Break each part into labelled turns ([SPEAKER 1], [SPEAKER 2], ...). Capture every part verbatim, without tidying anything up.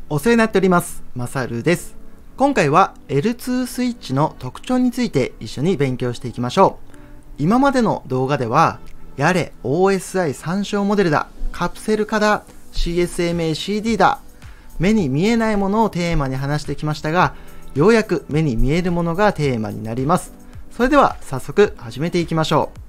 [SPEAKER 1] お世話になっております。まさるです。今回は エルツー スイッチの特徴について一緒に勉強していきましょう。今までの動画では、やれ オーエスアイ 参照モデルだ、カプセル化だ、シーエスエムエーシーディー だ、目に見えないものをテーマに話してきましたが、ようやく目に見えるものがテーマになります。それでは早速始めていきましょう。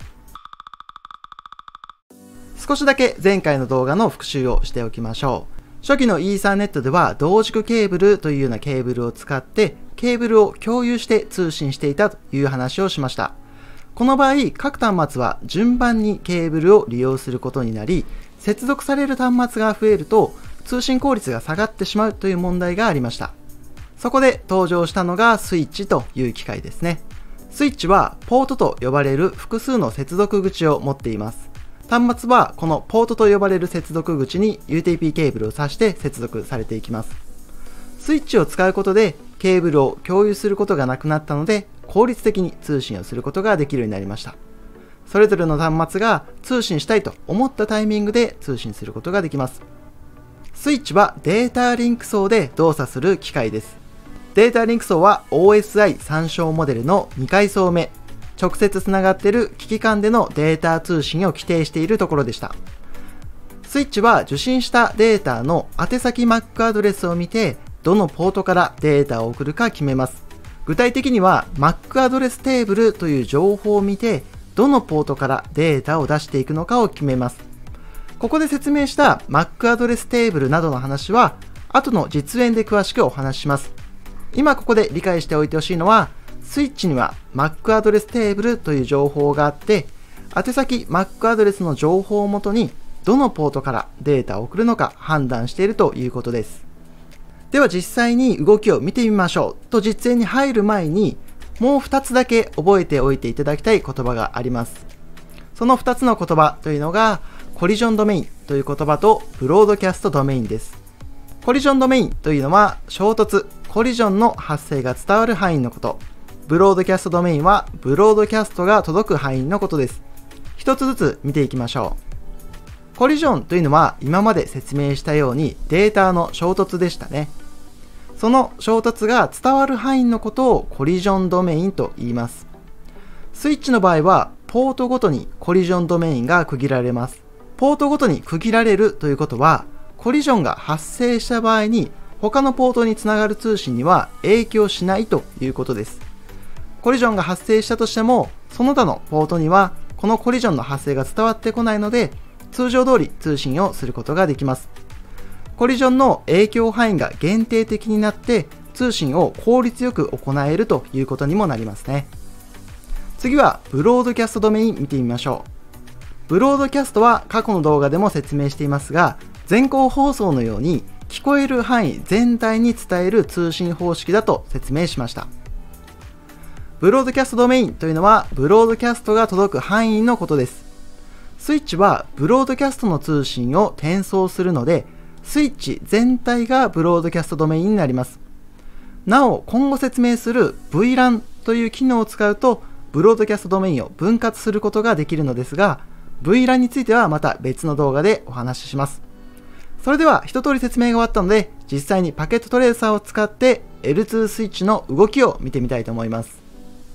[SPEAKER 1] 少しだけ前回の動画の復習をしておきましょう。初期のイーサーネットでは同軸ケーブルというようなケーブルを使ってケーブルを共有して通信していたという話をしました。この場合、各端末は順番にケーブルを利用することになり、接続される端末が増えると通信効率が下がってしまうという問題がありました。そこで登場したのがスイッチという機械ですね。スイッチはポートと呼ばれる複数の接続口を持っています。端末はこのポートと呼ばれる接続口に ユーティーピー ケーブルを挿して接続されていきます。スイッチを使うことでケーブルを共有することがなくなったので効率的に通信をすることができるようになりました。それぞれの端末が通信したいと思ったタイミングで通信することができます。スイッチはデータリンク層で動作する機械です。データリンク層は オーエスアイ 参照モデルのにかい層目。直接つながっている機器間でのデータ通信を規定しているところでした。スイッチは受信したデータの宛先 マック アドレスを見て、どのポートからデータを送るか決めます。具体的には マック アドレステーブルという情報を見て、どのポートからデータを出していくのかを決めます。ここで説明した マック アドレステーブルなどの話は、後の実演で詳しくお話しします。今ここで理解しておいてほしいのは、スイッチには マック アドレステーブルという情報があって、宛先 マック アドレスの情報をもとにどのポートからデータを送るのか判断しているということです。では実際に動きを見てみましょうと実演に入る前にもうふたつだけ覚えておいていただきたい言葉があります。そのふたつの言葉というのがコリジョンドメインという言葉とブロードキャストドメインです。コリジョンドメインというのは衝突、コリジョンの発生が伝わる範囲のこと。ブロードキャストドメインはブロードキャストが届く範囲のことです。一つずつ見ていきましょう。コリジョンというのは今まで説明したようにデータの衝突でしたね。その衝突が伝わる範囲のことをコリジョンドメインと言います。スイッチの場合はポートごとにコリジョンドメインが区切られます。ポートごとに区切られるということはコリジョンが発生した場合に他のポートにつながる通信には影響しないということです。コリジョンが発生したとしても、その他のポートにはこのコリジョンの発生が伝わってこないので、通常通り通信をすることができます。コリジョンの影響範囲が限定的になって、通信を効率よく行えるということにもなりますね。次は、ブロードキャストドメイン見てみましょう。ブロードキャストは過去の動画でも説明していますが、全校放送のように聞こえる範囲全体に伝える通信方式だと説明しました。ブロードキャストドメインというのはブロードキャストが届く範囲のことです。スイッチはブロードキャストの通信を転送するので、スイッチ全体がブロードキャストドメインになります。なお、今後説明する ブイラン という機能を使うと、ブロードキャストドメインを分割することができるのですが、ブイラン についてはまた別の動画でお話しします。それでは一通り説明が終わったので、実際にパケットトレーサーを使って エルツー スイッチの動きを見てみたいと思います。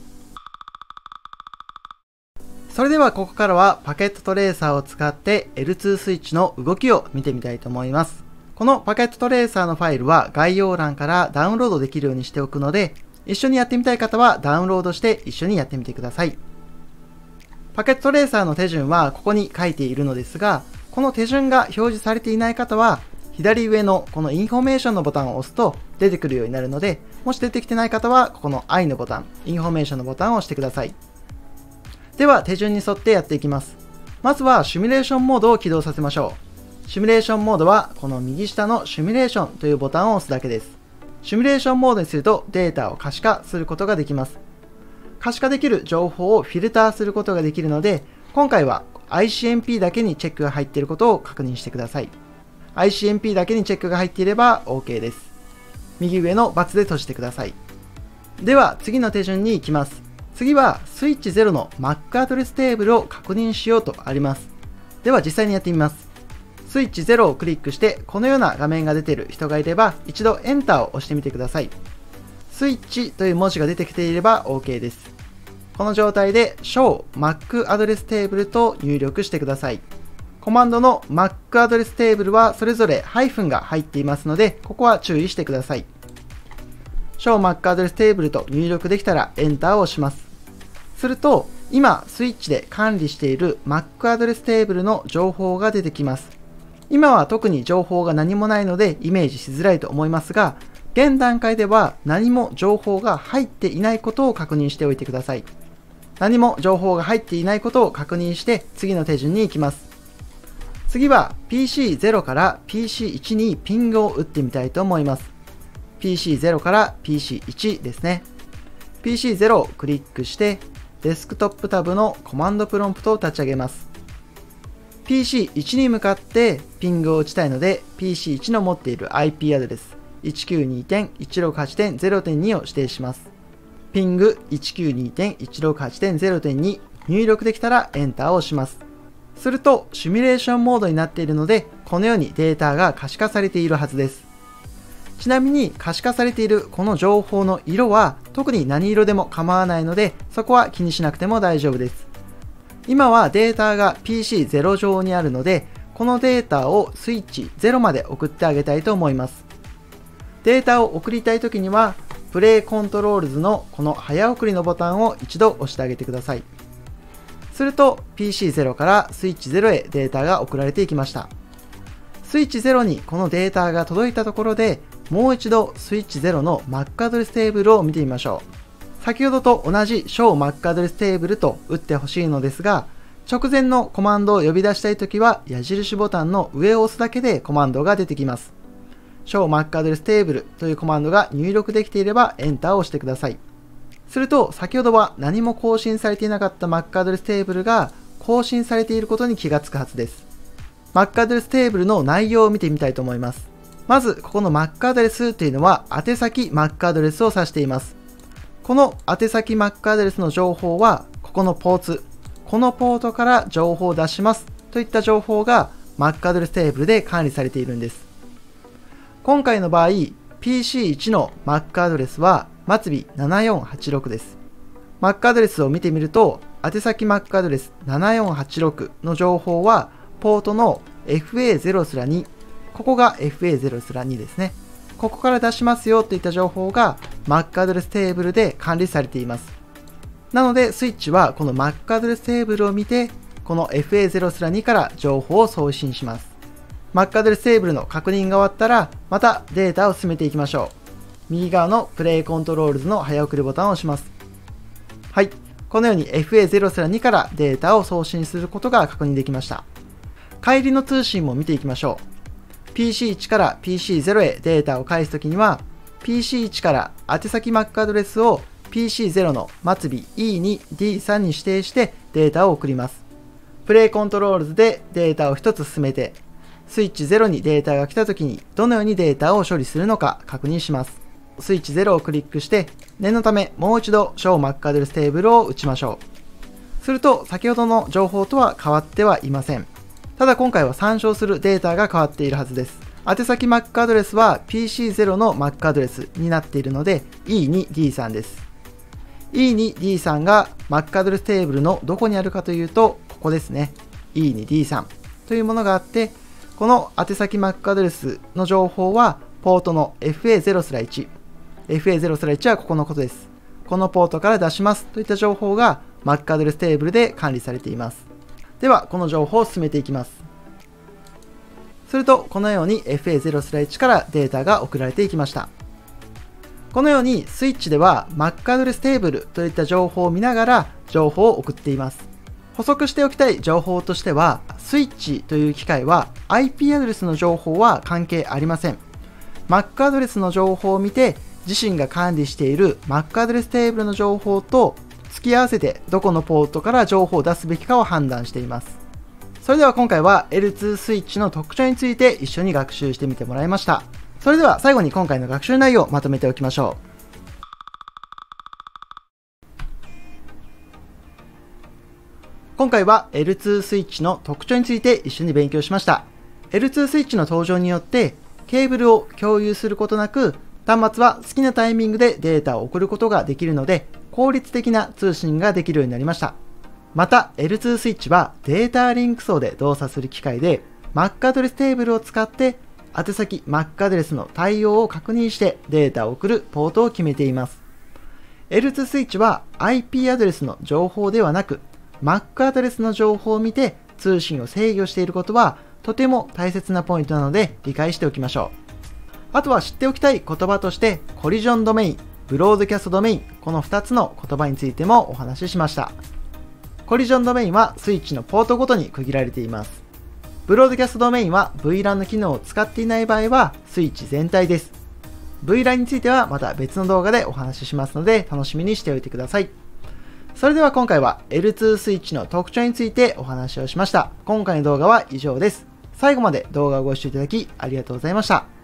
[SPEAKER 1] それではここからはパケットトレーサーを使って エルツー スイッチの動きを見てみたいと思います。このパケットトレーサーのファイルは概要欄からダウンロードできるようにしておくので、一緒にやってみたい方はダウンロードして一緒にやってみてください。パケットトレーサーの手順はここに書いているのですが、この手順が表示されていない方は左上のこのインフォメーションのボタンを押すと出てくるようになるので、もし出てきてない方はここの I のボタン、インフォメーションのボタンを押してください。では手順に沿ってやっていきます。まずはシミュレーションモードを起動させましょう。シミュレーションモードはこの右下のシミュレーションというボタンを押すだけです。シミュレーションモードにするとデータを可視化することができます。可視化できる情報をフィルターすることができるので、今回は アイシーエムピー だけにチェックが入っていることを確認してください。アイシーエムピー だけにチェックが入っていれば OK です。右上の×で閉じてください。では次の手順に行きます。次はスイッチゼロの マック アドレステーブルを確認しようとあります。では実際にやってみます。 スイッチゼロをクリックしてこのような画面が出ている人がいれば、一度エンターを押してみてください。スイッチという文字が出てきていれば OK です。この状態で Show Mac アドレステーブルと入力してください。コマンドの Mac アドレステーブルはそれぞれハイフンが入っていますので、ここは注意してください。Show Mac アドレステーブルと入力できたらエンターを押します。すると、今スイッチで管理している Mac アドレステーブルの情報が出てきます。今は特に情報が何もないのでイメージしづらいと思いますが、現段階では何も情報が入っていないことを確認しておいてください。何も情報が入っていないことを確認して次の手順に行きます。次は ピーシーゼロ から ピーシーワン にピングを打ってみたいと思います。ピーシーゼロ から ピーシーワン ですね。ピーシーゼロ をクリックしてデスクトップタブのコマンドプロンプトを立ち上げます。ピーシーワン に向かってピングを打ちたいので ピーシーワン の持っている アイピー アドレス いちきゅうにてんいちろくはちてんゼロてんに を指定します。ピング いちきゅうにてんいちろくはちてんゼロてんに 入力できたらエンターを押します。するとシミュレーションモードになっているので、このようにデータが可視化されているはずです。ちなみに可視化されているこの情報の色は特に何色でも構わないので、そこは気にしなくても大丈夫です。今はデータが ピーシーゼロ 上にあるので、このデータをスイッチゼロまで送ってあげたいと思います。データを送りたいときには、プレイコントロールズのこの早送りのボタンを一度押してあげてください。すると ピーシーゼロ からスイッチゼロへデータが送られていきました。スイッチゼロにこのデータが届いたところで、もう一度スイッチゼロの Mac アドレステーブルを見てみましょう。先ほどと同じ Show Mac アドレステーブルと打ってほしいのですが、直前のコマンドを呼び出したいときは矢印ボタンの上を押すだけでコマンドが出てきます。Show Mac アドレステーブルというコマンドが入力できていればエンターを押してください。すると先ほどは何も更新されていなかった Mac アドレステーブルが更新されていることに気がつくはずです。Mac アドレステーブルの内容を見てみたいと思います。まずここの Mac アドレスというのは宛先 Mac アドレスを指しています。この宛先 Mac アドレスの情報はここのポーツ、このポートから情報を出しますといった情報が Mac アドレステーブルで管理されているんです。今回の場合 ピーシーワン の Mac アドレスは末尾ななよんはちろくです。Mac アドレスを見てみると、宛先 Mac アドレスななよんはちろくの情報は、ポートの エフエーゼロ すらに、ここが エフエーゼロ すらにですね。ここから出しますよといった情報が Mac アドレステーブルで管理されています。なので、スイッチはこの Mac アドレステーブルを見て、この エフエーゼロ すらにから情報を送信します。Mac アドレステーブルの確認が終わったら、またデータを進めていきましょう。右側のプレイコントロールズの早送りボタンを押します。はい。このように エフエーゼロ すらにからデータを送信することが確認できました。帰りの通信も見ていきましょう。ピーシーワン から ピーシーゼロ へデータを返すときには、ピーシーワン から宛先 Mac アドレスを ピーシーゼロ の末尾 イーツー ディースリー に指定してデータを送ります。プレイコントロールズでデータをひとつ進めて、スイッチゼロにデータが来たときにどのようにデータを処理するのか確認します。スイッチゼロをクリックして、念のためもう一度 Show Mac アドレステーブルを打ちましょう。すると先ほどの情報とは変わってはいません。ただ今回は参照するデータが変わっているはずです。宛先 Mac アドレスは ピーシーゼロ の Mac アドレスになっているので イーツー ディースリー です。イーツー ディースリー が Mac アドレステーブルのどこにあるかというと、ここですね。イーツー ディースリー というものがあって、この宛先 Mac アドレスの情報はポートの エフエーゼロ すらいち。エフエーゼロ すらいちはここのことです。このポートから出しますといった情報が Mac アドレステーブルで管理されています。では、この情報を進めていきます。すると、このように エフエーゼロ すらいちからデータが送られていきました。このようにスイッチでは Mac アドレステーブルといった情報を見ながら情報を送っています。補足しておきたい情報としては、スイッチという機械は アイピー アドレスの情報は関係ありません。Mac アドレスの情報を見て、自身が管理している Mac アドレステーブルの情報と付き合わせてどこのポートから情報を出すべきかを判断しています。それでは今回は エルツー スイッチの特徴について一緒に学習してみてもらいました。それでは最後に今回の学習内容をまとめておきましょう。今回は エルツー スイッチの特徴について一緒に勉強しました。 エルツー スイッチの登場によってケーブルを共有することなく、端末は好きなタイミングでデータを送ることができるので、効率的な通信ができるようになりました。また エルツー スイッチはデータリンク層で動作する機械で、マック アドレステーブルを使って宛先 マック アドレスの対応を確認してデータを送るポートを決めています。エルツー スイッチは アイピー アドレスの情報ではなく マック アドレスの情報を見て通信を制御していることはとても大切なポイントなので理解しておきましょう。あとは知っておきたい言葉としてコリジョンドメイン、ブロードキャストドメイン、このふたつの言葉についてもお話ししました。コリジョンドメインはスイッチのポートごとに区切られています。ブロードキャストドメインは ブイラン の機能を使っていない場合はスイッチ全体です。ブイラン についてはまた別の動画でお話ししますので楽しみにしておいてください。それでは今回は エルツー スイッチの特徴についてお話をしました。今回の動画は以上です。最後まで動画をご視聴いただきありがとうございました。